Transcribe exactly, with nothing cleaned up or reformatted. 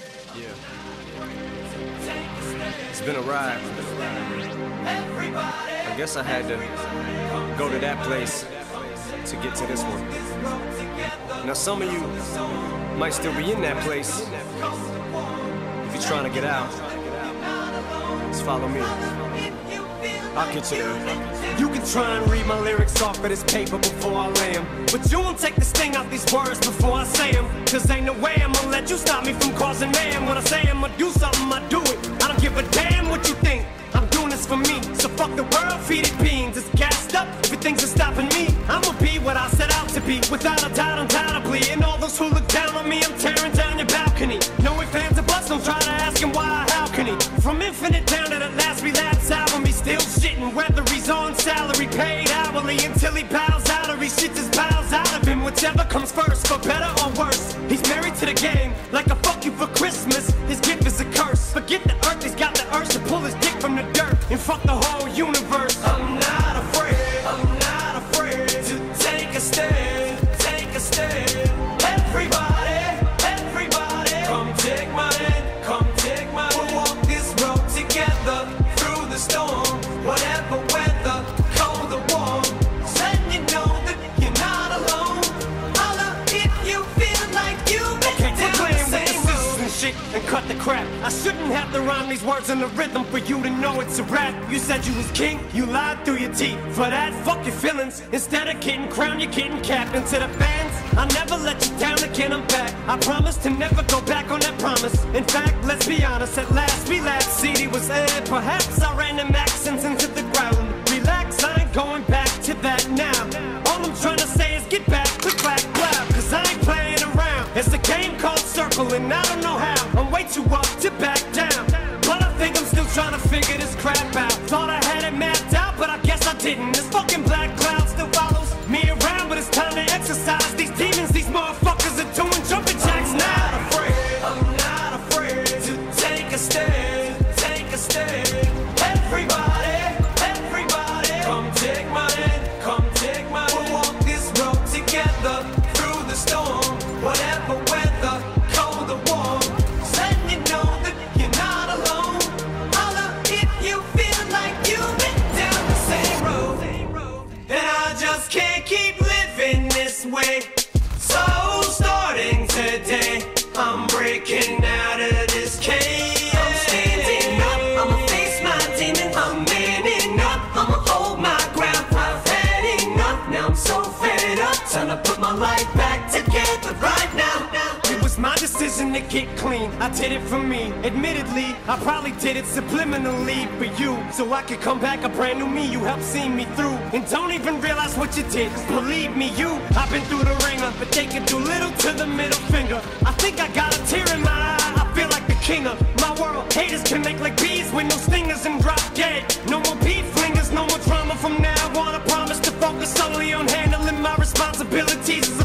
Yeah. It's been a ride. I guess I had to go to that place to get to this one. Now some of you might still be in that place. If you're trying to get out, just follow me. I'll get you there. You can try and read my lyrics off of this paper before I lay them, but you won't take the sting out these words before I say them. Cause ain't no way I'ma let you stop me from causing mayhem. When I say I'ma do something, I do it. I don't give a damn what you think. I'm doing this for me. So fuck the world, feed it beans. It's gassed up, everything's stopping me. I'ma be what I set out to be, without a doubt, undoubtedly. And all those who look down on me, I'm tearing down your balcony. No ifs, ands, or buts, don't try to ask him why, how can he? From Infinite down to the last relapse album, he's still shitting. Whether he's on salary, paid hourly, until he bows out or he shit just bows out of him. Whichever comes first, for better or worse. He's married to the game, like a fuck you for Christmas. His gift is a curse. Forget the earth, he's got the urge to pull his dick from the dirt and fuck the whole universe. I'm not afraid, I'm not afraid to take a stand, take a stand. Everybody, everybody, come take my hand, come take my hand. We'll walk this road together through the storm, whatever weather, cold or warm. Letting you know that you're not alone. Holla if you feel like you've been down the same road and shit and cut the crap. I shouldn't have to rhyme these words in the rhythm for you to know it's a rap. You said you was king, you lied through your teeth. For that, fuck your feelings. Instead of getting crowned, you're getting capped. Into the fans, I'll never let you down again, I'm back. I promise to never go back on that promise. In fact, let's be honest, at last we laughed. C D was aired, perhaps I ran them accents into the ground. Relax, I ain't going back to that now. All I'm trying to say is get back, click, clack, clap. Cause I ain't playing around. It's a game called Circle and I don't know how. I'm way too up to back down, but I think I'm still trying to figure this crap out. Thought I had it mapped out, but I guess I didn't. This fucking black cloud still follows me around, but it's time to exercise these demons. These motherfuckers are doing jumping jacks now. I'm not afraid, I'm not afraid to take a stand, take a stand. Everybody, everybody, come take my hand, come take my hand. We'll walk this road together through the storm, whatever weather, cold or warm. Letting you know that you're not alone. Holla if you feel like you've been down the same road. And I just can't keep living this way. So starting today, I'm breaking out of this cage. I'm standing up, I'ma face my demon. I'm manning up, I'ma hold my ground. I've had enough, now I'm so fed up. Time to put my life back together right now. It was my decision to get clean, I did it for me. Admittedly, I probably did it subliminally for you, so I could come back a brand new me. You helped see me through, and don't even realize what you did. Believe me, you, I've been through the ringer, but they can do little to the middle finger. I think I got a tear in my eye, I feel like the king of my world. Haters can make like bees with no stingers and drop dead. No more beef flingers, no more drama from now on. I promise to focus solely on handling my responsibilities as